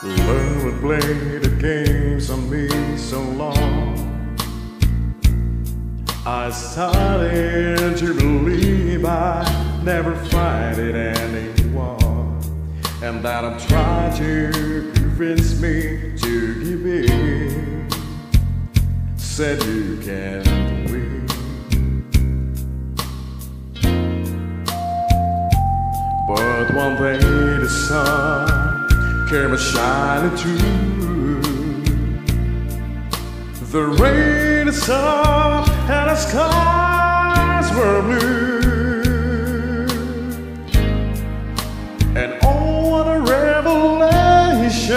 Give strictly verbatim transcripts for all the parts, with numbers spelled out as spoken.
Love would play the games on me so long. I started to believe I'd never find it anymore, and that I'm trying to convince me to give in. Said you can't win, but one day the sun came a-shining through. The rain is up and the skies were blue, and oh, what a revelation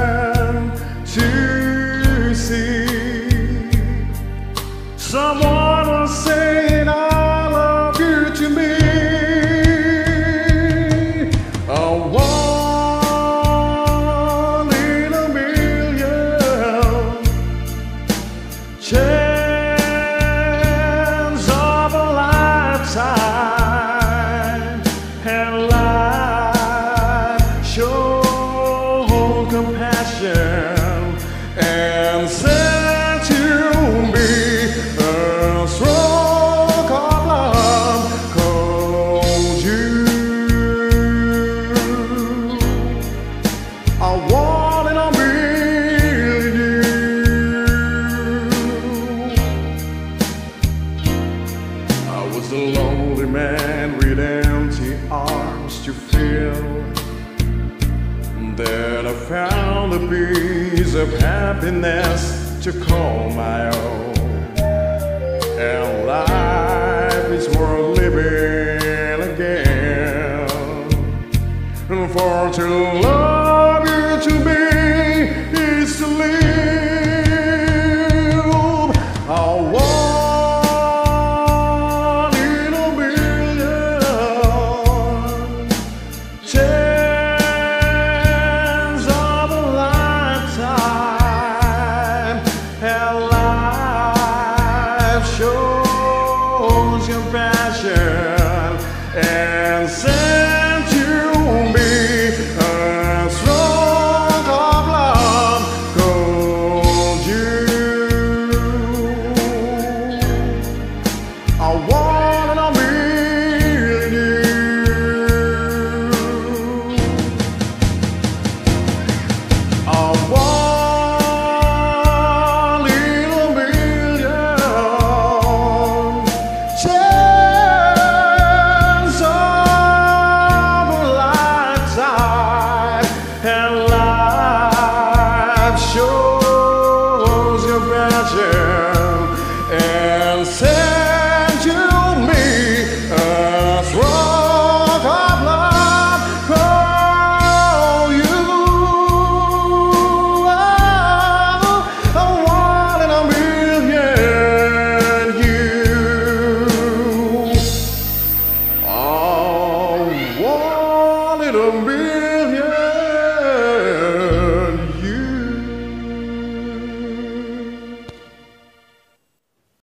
to see. Someone was saying I love you to me. A one in a million chance of a lifetime, and life showed compassion and said to me, a stroke of love called you. I want and I really do. I was a lonely man with empty arms to fill. Then I found a piece of happiness to call my own, and life is worth living again. And for to love you to me is to live.